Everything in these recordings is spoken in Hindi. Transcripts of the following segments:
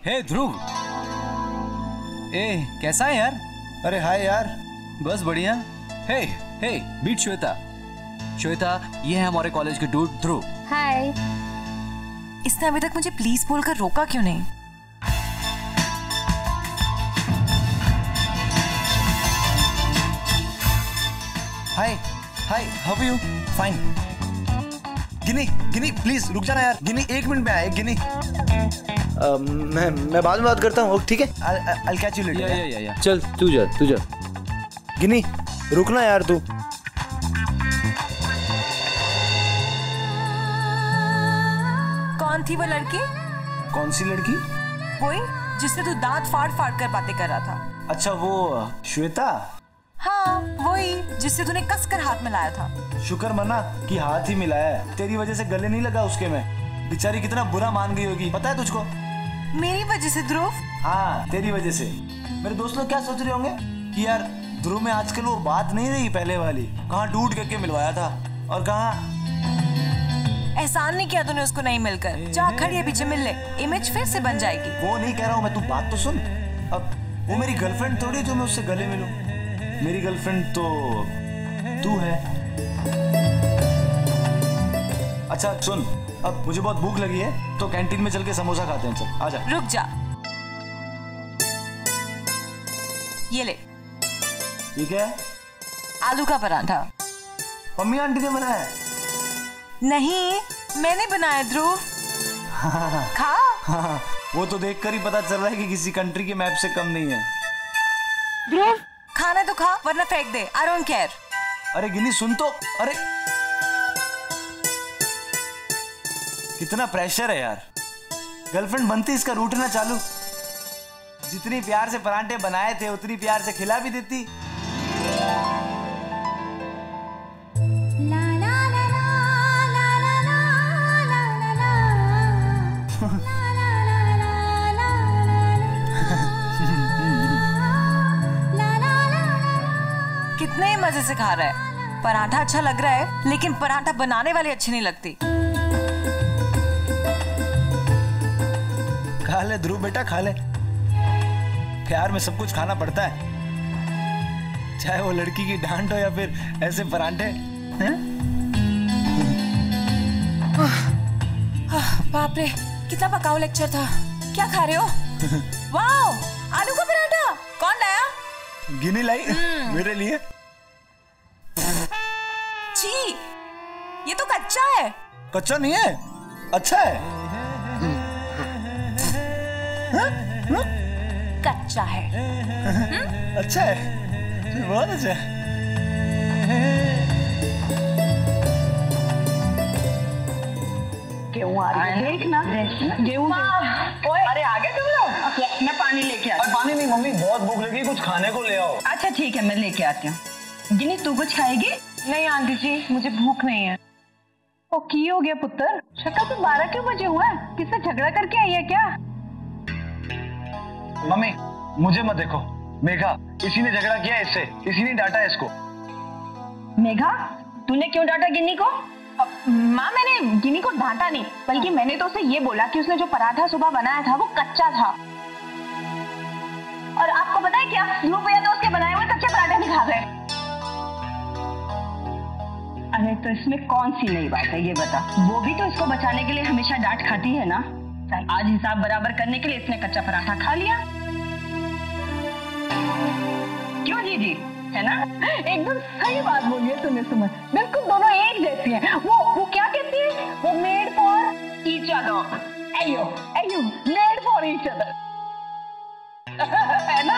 हे ध्रुव, कैसा है यार? अरे हाय यार, बस बढ़िया। हे मीट श्वेता। श्वेता, ये है हमारे कॉलेज के डूड ध्रुव। हाय। इसने अभी तक मुझे प्लीज बोलकर रोका क्यों नहीं? Hi hi, how are you? Fine. Ginni please रुक जाना यार। गिनी 1 मिनट में आए। गिनी मैं बाद में बात करता हूँ, ठीक है? I'll catch you later। या। चल तू जा। गिनी रुकना यार तू। कौन थी वो लड़की? कौन सी लड़की? वही जिससे तू दांत फाड़ कर बातें कर रहा था। अच्छा वो श्वेता? हाँ वही जिससे तूने कसकर हाथ मिलाया था। शुक्र मना कि हाथ ही मिलाया है। तेरी वजह से गले नहीं लगा उसके में। बेचारी कितना बुरा मान गई होगी, पता है तुझको? मेरी वजह से ध्रुव? हाँ तेरी वजह से। मेरे दोस्त लोग क्या सोच रहे होंगे कि यार ध्रुव में आजकल वो बात नहीं रही पहले वाली। कहाँ डूड करके मिलवाया था और कहाँ। एहसान नहीं किया तूने उसको नहीं मिलकर। जा खड़ी है पीछे, मिल ले, इमेज फिर से बन जाएगी। वो नहीं कह रहा हूँ मैं, तू बात तो सुन। अब वो मेरी गर्लफ्रेंड थोड़ी जो मैं उससे गले मिलूं। मेरी गर्लफ्रेंड तो तू है। अच्छा सुन, अब मुझे बहुत भूख लगी है तो कैंटीन में चल के समोसा खाते हैं। चल आजा। रुक जा, ये ले। ये क्या है? आलू का पराठा। मम्मी आंटी ने बनाया है? नहीं, मैंने बनाया ध्रुव। खा। हाँ, वो तो देखकर ही पता चल रहा है कि किसी कंट्री के मैप से कम नहीं है। ध्रुव खाना तो खा वरना फेंक दे। I don't care. अरे गिनी सुन तो। अरे कितना प्रेशर है यार। गर्लफ्रेंड बनती इसका रूठना चालू। जितनी प्यार से परांठे बनाए थे उतनी प्यार से खिला भी देती। कितने मजे से खा रहा है। पराठा अच्छा लग रहा है लेकिन पराठा बनाने वाली अच्छी नहीं लगती। खा ले ध्रुव बेटा, खा ले। प्यार में सब कुछ खाना पड़ता है, चाहे वो लड़की की डांट हो या फिर ऐसे परांठे। बाप रे, कितना पकाऊ लेक्चर था। क्या खा रहे हो? वाओ, आलू का पराठा। कौन लाया? गिनी लाई मेरे लिए। छी, ये तो कच्चा है। कच्चा नहीं है, अच्छा है। कच्चा है। अच्छा है, बहुत अच्छा है। गेहूं आ रही है, देखना। गेहूं। अरे आ गए तुम लोग? मैं पानी लेके आती हूँ। पानी नहीं मम्मी, बहुत भूख लगी, कुछ खाने को ले आओ। अच्छा ठीक है, मैं लेके आती हूँ। गिनी तू कुछ खाएगी? नहीं आंटी जी, मुझे भूख नहीं है। ओ की हो गया पुत्र? शक्ल पे 12 क्यों बजे हुआ है? किससे झगड़ा करके आई है क्या? मम्मी मुझे मत देखो, मेघा इसी ने झगड़ा किया इससे, इसी ने डांटा इसको। मेघा तूने क्यों डांटा गिन्नी को? माँ मैंने गिन्नी को डांटा नहीं, बल्कि मैंने तो उसे ये बोला कि उसने जो पराठा सुबह बनाया था वो कच्चा था। और आपको पता है क्या, ध्रुव भैया तो उसके बनाए हुए कच्चे पराठे भी खा गए। अरे तो इसमें कौन सी नई बात है ये बता? वो भी तो इसको बचाने के लिए हमेशा डांट खाती है ना। आज हिसाब बराबर करने के लिए इसने कच्चा पराठा खा लिया। क्यों जीजी, है ना? एकदम सही बात बोली है तुमने सुमन, बिल्कुल दोनों एक जैसी हैं। वो क्या कहती है? वो मेड फॉर ईच अदर। एयो मेड फॉर ईच अदर, है ना?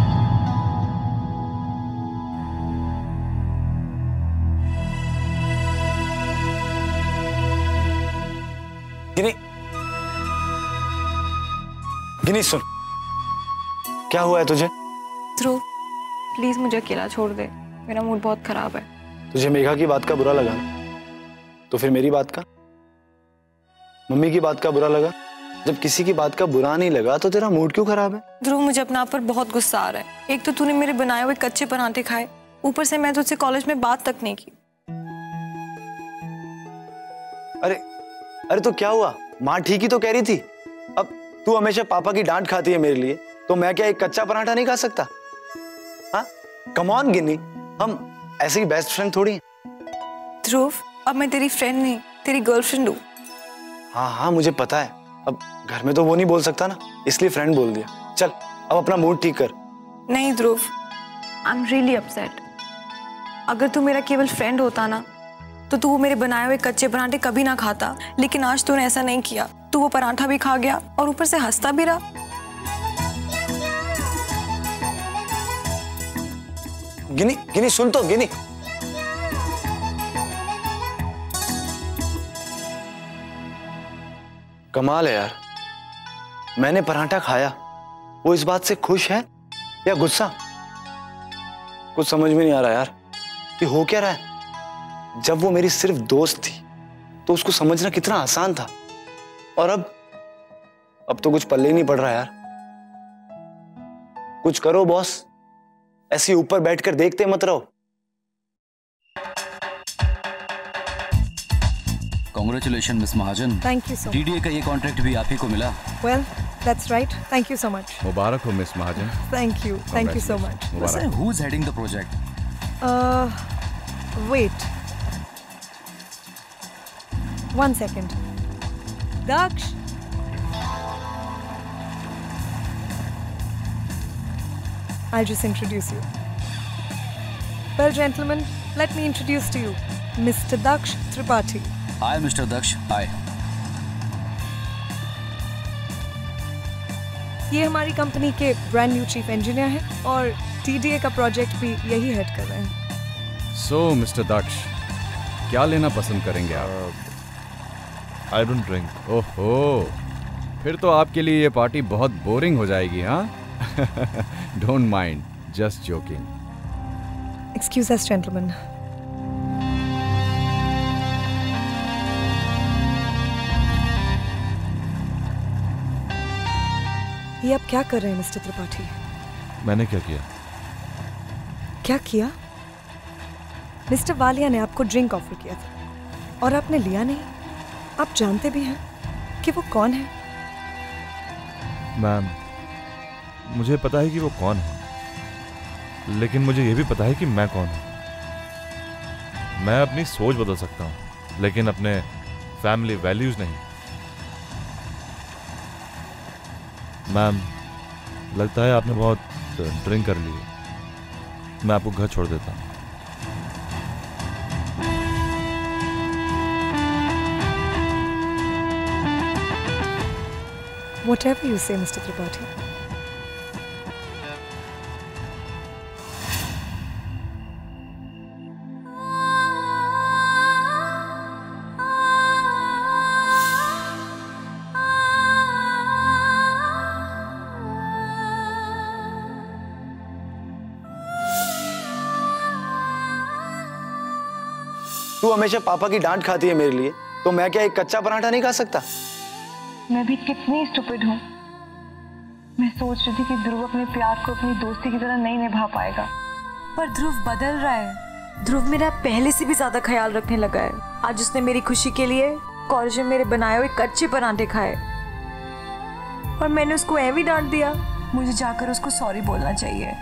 गिनी सुन, क्या हुआ है तुझे? ध्रुव प्लीज मुझे अकेला छोड़ दे, मेरा मूड बहुत खराब है। तुझे मेघा की बात का बुरा लगा, तो फिर मेरी बात का, मम्मी की बात का बुरा लगा? जब किसी की बात का बुरा नहीं लगा तो तेरा मूड क्यों खराब है? ध्रुव मुझे अपने आप पर बहुत गुस्सा आ रहा है। एक तो तूने मेरे बनाए हुए कच्चे पराठे खाए, ऊपर से मैं तुझसे कॉलेज में बात तक नहीं की। अरे तो क्या हुआ? माँ ठीक ही तो कह रही थी। अब तू हमेशा पापा की डांट खाती है मेरे लिए, तो मैं क्या एक कच्चा पराठा नहीं खा सकता? हाँ, कम ऑन गिन्नी, हम ऐसे ही बेस्ट फ्रेंड थोड़ी हैं। ध्रुव, अब मैं तेरी फ्रेंड नहीं, तेरी गर्लफ्रेंड हूँ। हाँ हाँ मुझे पता है, अब घर में तो वो नहीं बोल सकता ना, इसलिए फ्रेंड बोल दिया। चल अब अपना मूड ठीक कर। नहीं Dhruv, I am really upset. अगर तू मेरा केवल फ्रेंड होता ना, तो तू वो मेरे बनाए हुए कच्चे पराठे कभी ना खाता, लेकिन आज तूने ऐसा नहीं किया। तू वो पराठा भी खा गया और ऊपर से हंसता भी रहा। गिनी गिनी सुन तो गिनी। कमाल है यार, मैंने पराठा खाया, वो इस बात से खुश है या गुस्सा? कुछ समझ में नहीं आ रहा यार कि हो क्या रहा है। जब वो मेरी सिर्फ दोस्त थी तो उसको समझना कितना आसान था, और अब तो कुछ पल्ले ही नहीं पड़ रहा यार। कुछ करो बॉस, ऐसे ऊपर बैठकर देखते मत रहो। Congratulation miss Mahajan. Thank you so much. DDA का ये कॉन्ट्रैक्ट भी आप ही को मिला। Well that's right, thank you so much. मुबारक हो miss Mahajan. Thank you so much. वैसे who is heading the project? Wait 1 second. Daksh. I'll just introduce you. Well, gentlemen, let me introduce to you Mr. Daksh Tripathi. Hi, Mr. Daksh. Hi. ये हमारी कंपनी के ब्रांड न्यू चीफ इंजीनियर हैं और टीडीए का प्रोजेक्ट भी यही हेड कर रहे हैं। सो मिस्टर दक्ष, क्या लेना पसंद करेंगे आप? I don't drink. ओहो, फिर तो आपके लिए ये पार्टी बहुत बोरिंग हो जाएगी, हाँ? Don't mind, just joking. Excuse us, gentlemen. ये आप क्या कर रहे हैं मिस्टर त्रिपाठी? मैंने क्या किया? क्या किया? मिस्टर वालिया ने आपको ड्रिंक ऑफर किया था और आपने लिया नहीं। आप जानते भी हैं कि वो कौन है? मैम, मुझे पता है कि वो कौन है, लेकिन मुझे ये भी पता है कि मैं कौन हूँ। मैं अपनी सोच बदल सकता हूँ, लेकिन अपने फैमिली वैल्यूज नहीं। मैम, लगता है आपने बहुत ड्रिंक कर ली है। मैं आपको घर छोड़ देता हूँ। Whatever you say, Mr. Tripathi. तू हमेशा पापा की डांट खाती है मेरे लिए, तो मैं क्या एक कच्चा पराठा नहीं खा सकता? मैं भी कितनी स्टूपिड हूँ। मैं सोच रही थी कि ध्रुव अपने प्यार को अपनी दोस्ती की तरह नहीं निभा पाएगा, पर ध्रुव बदल रहा है। ध्रुव मेरा पहले से भी ज्यादा ख्याल रखने लगा है। आज उसने मेरी खुशी के लिए कॉलेज में मेरे बनाए हुए कच्चे पराठे खाए और मैंने उसको ऐਵੇਂ डांट दिया। मुझे जाकर उसको सॉरी बोलना चाहिए।